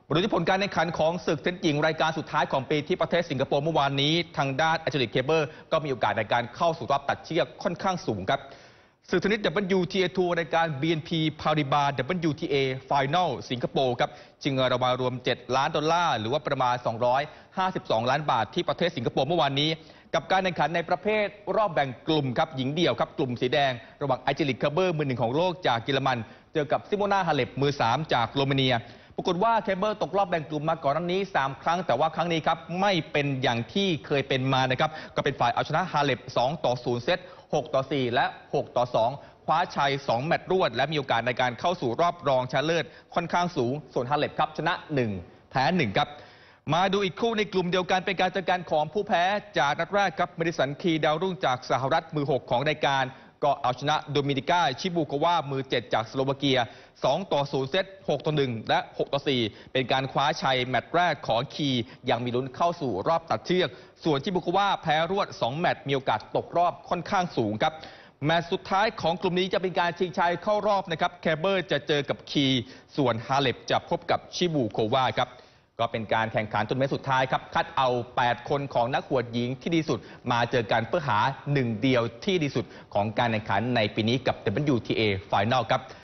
บรรยผลการแข่งขันของศึกเทนนิสหญิงรายการสุดท้ายของปีที่ประเทศสิงคโปร์เมื่อวานนี้ทางด้านแอตเลติกเคเบิลก็มีโอกาสในการเข้าสู่รอบตัดเชือกค่อนข้างสูงครับศึกเทนนิส WTA ทัวร์รายการ BNP Paribas WTA Final สิงคโปร์ครับชิงเงินรางวัลรวม$7 ล้านหรือว่าประมาณ252 ล้านบาทที่ประเทศสิงคโปร์เมื่อวานนี้กับการแข่งขันในประเภทรอบแบ่งกลุ่มครับหญิงเดี่ยวครับกลุ่มสีแดงระหว่างแอตเลติกเคเบิลมือหนึ่งของโลกจากเยอรมันเจอกับซิโมนาฮาเลปมือ3จากโรมาเนียปรากฏว่าเคเบิลตกรอบแบ่งกลุ่มมาก่อนหน้านี้3 ครั้งแต่ว่าครั้งนี้ครับไม่เป็นอย่างที่เคยเป็นมานะครับก็เป็นฝ่ายเอาชนะฮาเลป2-0 เซต6-4 และ6-2คว้าชัย2 แมตช์รวดและมีโอกาสในการเข้าสู่รอบรองชนะเลิศค่อนข้างสูงส่วนฮาเลปครับชนะ1แพ้1ครับมาดูอีกคู่ในกลุ่มเดียวกันเป็นการเจอกันของผู้แพ้จากนัดแรกครับเมดิสันคีดาวรุ่งจากสหรัฐมือ6ของรายการก็เอาชนะโดมินิกาชิบูโความือ7จากสโลวาเกีย2-0 เซต6-1 และ6-4เป็นการคว้าชัยแมตช์แรกของคียังมีลุ้นเข้าสู่รอบตัดเชือกส่วนชิบูโควาแพ้รวด2 แมตช์มีโอกาสตกรอบค่อนข้างสูงครับแมตช์สุดท้ายของกลุ่มนี้จะเป็นการชิงชัยเข้ารอบนะครับเคเบิลจะเจอกับคีส่วนฮาเลปจะพบกับชิบูโควาครับก็เป็นการแข่งขันทัวร์นาเมนต์สุดท้ายครับคัดเอา8 คนของนักหวดหญิงที่ดีสุดมาเจอกันเพื่อหา1 เดียวที่ดีสุดของการแข่งขันในปีนี้กับ WTA Final ครับ